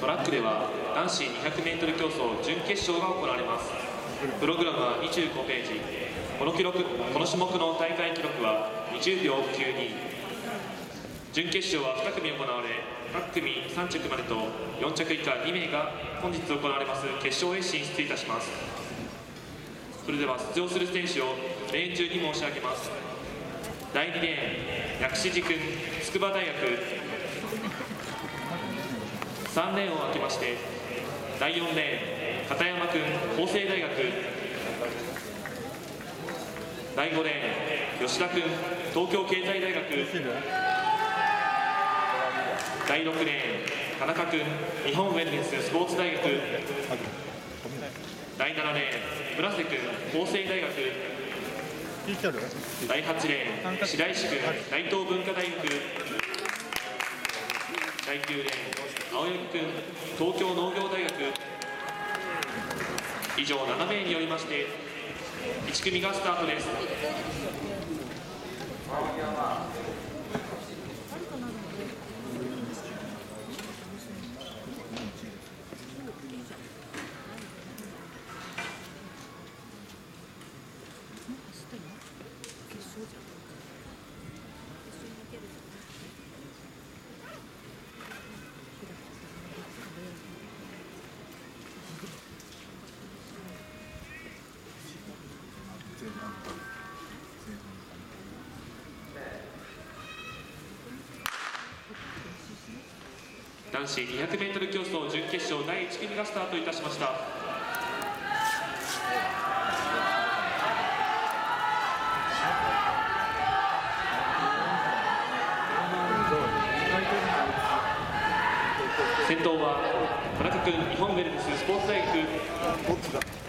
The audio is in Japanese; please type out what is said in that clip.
トラックでは男子 200m 競争準決勝が行われます。プログラムは25ページ。この種目の大会記録は20秒92。準決勝は2組行われ、各組3着までと4着以下2名が本日行われます決勝へ進出いたします。それでは出場する選手をレーン中に申し上げます。第2レーン、薬師寺君、筑波大学。3レーンを空けまして、第4レーン、片山君、法政大学。第5レーン、吉田君、東京経済大学。第6レーン、田中君、日本ウェルネススポーツ大学。第7レーン、村瀬君、法政大学。第8レーン、白石君、大東文化大学。第9レーン、青柳君、東京農業大学。以上7名によりまして1組がスタートです。男子 200m 競争準決勝第1組がスタートいたしました。先頭は田中君、日本ウェルネススポーツ大学。